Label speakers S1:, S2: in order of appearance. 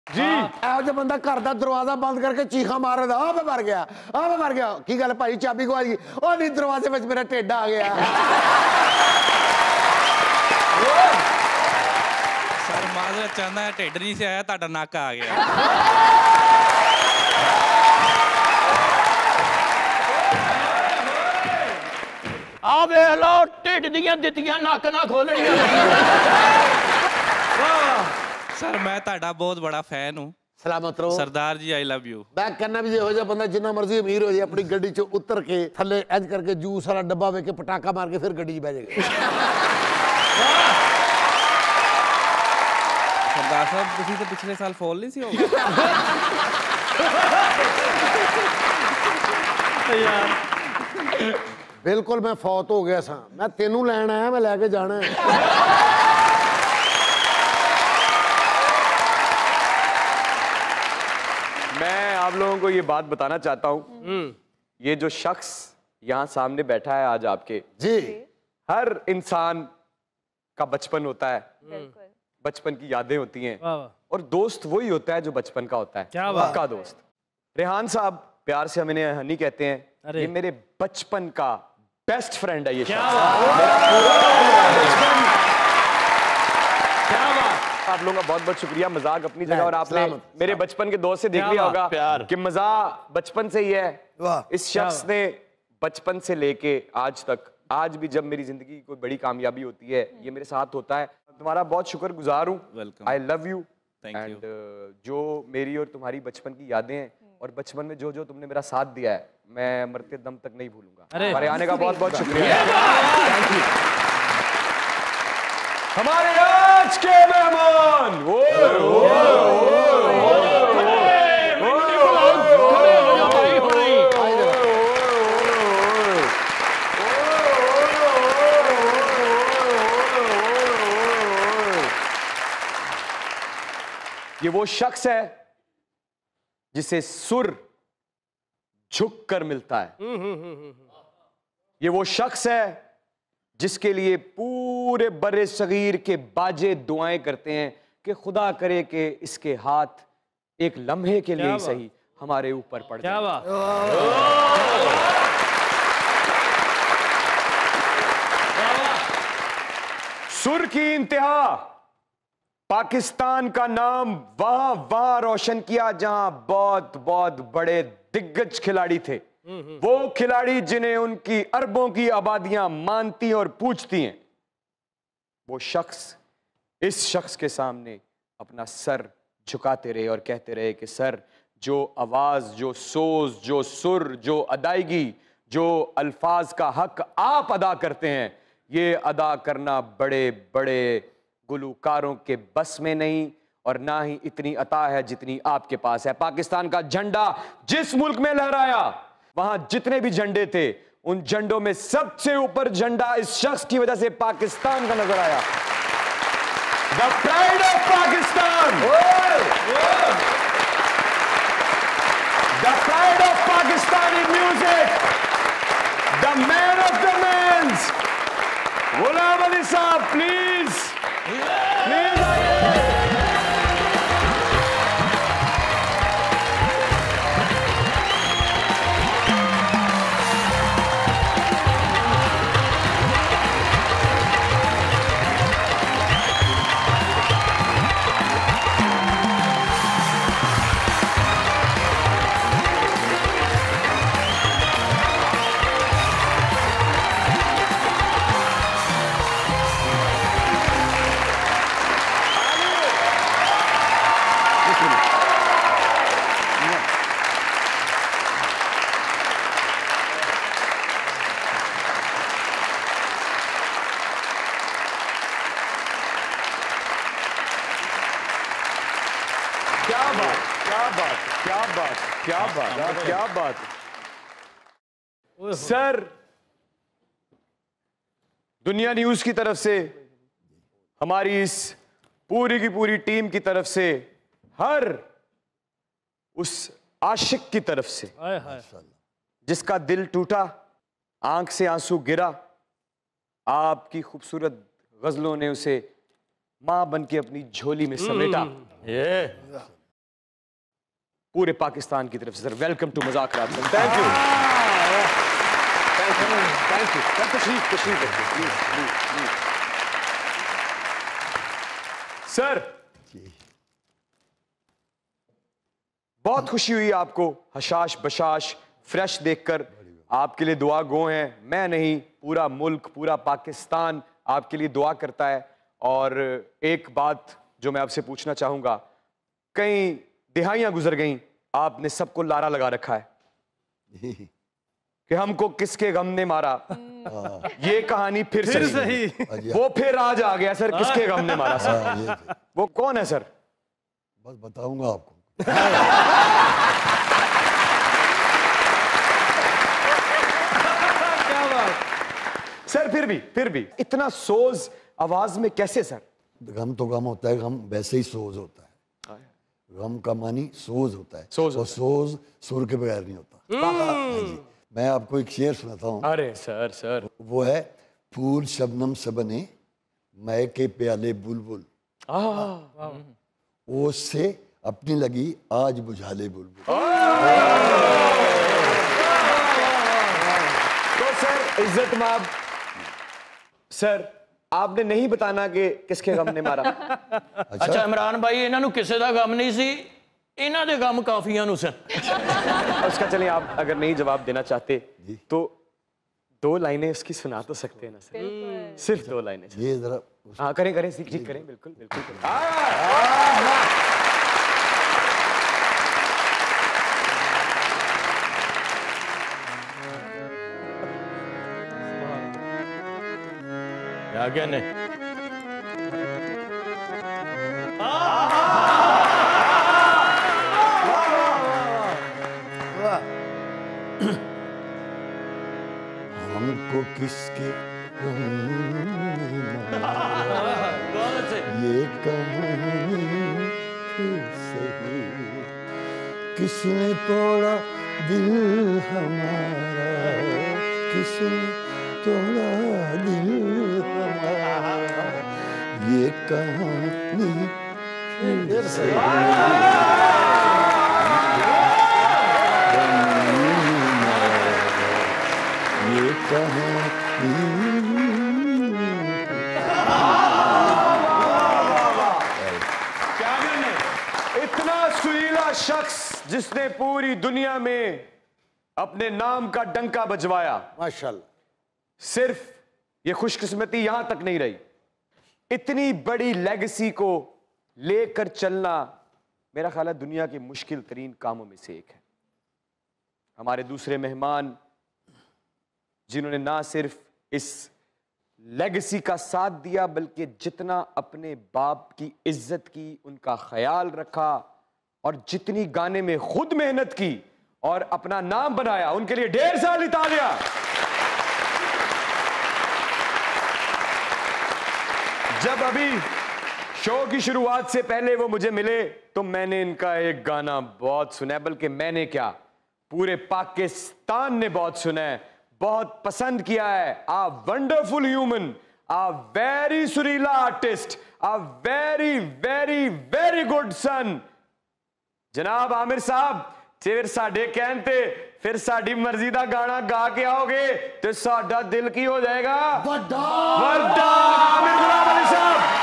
S1: जी ਇਹੋ ਜਿਹਾ ਬੰਦਾ ਘਰ ਦਾ ਦਰਵਾਜ਼ਾ ਬੰਦ ਕਰਕੇ ਚੀਖਾਂ ਮਾਰਦਾ ਆ ਮੈਂ ਮਰ ਗਿਆ ਕੀ ਗੱਲ ਭਾਈ ਚਾਬੀ ਗਵਾ ਗਈ ਉਹ ਨਹੀਂ ਦਰਵਾਜ਼ੇ ਵਿੱਚ ਮੇਰਾ ਢਿੱਡ ਆ ਗਿਆ
S2: सर माजरत चाहता है ढिड नहीं से आया ताड़ा नक आ गया
S3: आ वेख लो ढिड दियां दित्तियां नक ना खोलणियां
S2: सर मैं ताड़ा बहुत बड़ा फैन हूं
S1: सलामत रहो
S2: सरदार जी आई लव यू
S1: मैं कहना भी ਇਹੋ ਜਿਹਾ ਬੰਦਾ ਜਿੰਨਾ ਮਰਜ਼ੀ ਅਮੀਰ ਹੋ ਜਾਏ ਆਪਣੀ ਗੱਡੀ ਚੋਂ ਉਤਰ ਕੇ ਥੱਲੇ ਇੰਜ ਕਰਕੇ ਜੂਸ ਵਾਲਾ ਡੱਬਾ ਵੇਖ ਕੇ ਪਟਾਕਾ ਮਾਰ ਕੇ ਫਿਰ ਗੱਡੀ 'ਚ ਬਹਿ ਜਾਏਗਾ
S2: सरदार साहब तुसी तो पिछले साल फॉल नहीं सी होगा
S3: यार
S1: बिल्कुल मैं फौत हो गया सा मैं तेनू लैन आया मैं लैके जाना है
S4: मैं आप लोगों को ये बात बताना चाहता हूँ ये जो शख्स यहाँ सामने बैठा है आज आपके
S1: जी
S4: हर इंसान का बचपन होता है बचपन की यादें होती हैं और दोस्त वही होता है जो बचपन का होता है पक्का दोस्त रेहान साहब प्यार से हम इन्हें हनी कहते हैं ये मेरे बचपन का बेस्ट फ्रेंड है ये आप लोगों का बहुत बहुत शुक्रिया मजाक अपनी जगह और आपने मेरे बचपन के दोस्त से देख लिया होगा कि मजाक बचपन से ही है इस शख्स ने बचपन से लेके आज तक आज भी जब मेरी जिंदगी की कोई बड़ी कामयाबी होती है ये मेरे साथ होता है तुम्हारा बहुत शुक्रगुजार हूँ आई लव यू एंड जो मेरी और तुम्हारी बचपन की यादें हैं और बचपन में जो जो तुमने मेरा साथ दिया है मैं मरते दम तक नहीं भूलूंगा हमारे आने का बहुत बहुत शुक्रिया थैंक यू हमारे आज के मेहमान ये वो शख्स है जिसे सुर झुक कर मिलता है ये वो शख्स है जिसके लिए पूरे बड़े सगीर के बाजे दुआएं करते हैं कि खुदा करे कि इसके हाथ एक लम्हे के लिए सही हमारे ऊपर पड़ जाए सुर की इंतहा पाकिस्तान का नाम वहां रोशन किया जहां बहुत बहुत बड़े दिग्गज खिलाड़ी थे वो खिलाड़ी जिन्हें उनकी अरबों की आबादियां मानती और पूछती हैं वो शख्स इस शख्स के सामने अपना सर झुकाते रहे और कहते रहे कि सर जो आवाज जो सोज जो सुर जो अदायगी जो अल्फाज का हक आप अदा करते हैं ये अदा करना बड़े बड़े गुलकारों के बस में नहीं और ना ही इतनी अता है जितनी आपके पास है पाकिस्तान का झंडा जिस मुल्क में लहराया वहां जितने भी झंडे थे उन झंडों में सबसे ऊपर झंडा इस शख्स की वजह से पाकिस्तान का नजर आया the pride of Pakistan the pride of Pakistan in music the man of the mans Ghulam Ali साहब प्लीज क्या बात सर दुनिया न्यूज की तरफ से हमारी इस पूरी की पूरी टीम की तरफ से हर उस आशिक की तरफ से जिसका दिल टूटा आंख से आंसू गिरा आपकी खूबसूरत गजलों ने उसे मां बन के अपनी झोली में समेटा पूरे पाकिस्तान की तरफ से sir, welcome to Mazaak Raat sir. Thank you, thank you sir. तशरीफ तशरीफ रखिए प्लीज प्लीज प्लीज। सर बहुत खुशी हुई आपको हशाश बशाश फ्रेश देखकर। आपके लिए दुआ गो हैं, मैं नहीं पूरा मुल्क पूरा पाकिस्तान आपके लिए दुआ करता है। और एक बात जो मैं आपसे पूछना चाहूंगा, कई दिहाइयां गुजर गईं, आपने सबको लारा लगा रखा है कि हमको किसके गम ने मारा। ये कहानी फिर सही वो फिर आज आ गया सर, किसके गम ने मारा सर? वो कौन है सर?
S5: बस बताऊंगा आपको।
S4: क्या बात सर, फिर भी इतना सोज आवाज में कैसे सर?
S5: गम तो गम होता है, गम वैसे ही सोज होता है। गम का मानी सोज होता है,
S4: सोज
S5: और सोज सुर के बगैर नहीं होता। हाँ जी। मैं आपको एक शेर सुनाता हूँ।
S4: अरे सर सर
S5: वो है, फूल शबनम से बने मै के प्याले बुलबुल, ओस से अपनी लगी आज बुझा ले बुलबुल।
S4: तो सर इज्जत माब सर, आपने नहीं बताना कि किसके गम ने मारा।
S3: अच्छा इमरान भाई, इन्हों किसी का गम नहीं सी, इन्हों के गम काफिया नु सन।
S4: उसका चलिए, आप अगर नहीं जवाब देना चाहते तो 2 लाइनें उसकी सुना तो सकते हैं ना सर? सिर्फ 2 लाइनें।
S5: ये जरा
S4: हाँ करें करें, जी करें, बिल्कुल बिल्कुल करें।
S3: क्या कहने?
S5: हमको किसके ये कहानी फिर सही, किसने तोड़ा दिल हमारा, किसने तोड़ा दिल हमारा, ये कहानी फिर सही। ये
S4: इतना सुरीला शख्स जिसने पूरी दुनिया में अपने नाम का डंका बजवाया,
S1: माशाल्लाह।
S4: सिर्फ ये खुशकिस्मती यहां तक नहीं रही, इतनी बड़ी लेगेसी को लेकर चलना मेरा ख्याल है दुनिया के मुश्किल तरीन कामों में से एक है। हमारे दूसरे मेहमान जिन्होंने ना सिर्फ इस लेगेसी का साथ दिया, बल्कि जितना अपने बाप की इज्जत की, उनका ख्याल रखा, और जितनी गाने में खुद मेहनत की और अपना नाम बनाया, उनके लिए ढेर सारी तालियां। जब अभी शो की शुरुआत से पहले वो मुझे मिले तो मैंने इनका एक गाना बहुत सुना है, बल्कि मैंने क्या, पूरे पाकिस्तान ने बहुत सुना है, बहुत पसंद किया है। A wonderful human, a very सुरीला artist, a very very very good son. जनाब आमिर साहब, फिर साडे कहन ते फिर साडी मर्जी दा गाना गा के आओगे तो साडा दिल की हो जाएगा,
S1: बड़ा
S4: आमिर गुलाम अली साहब।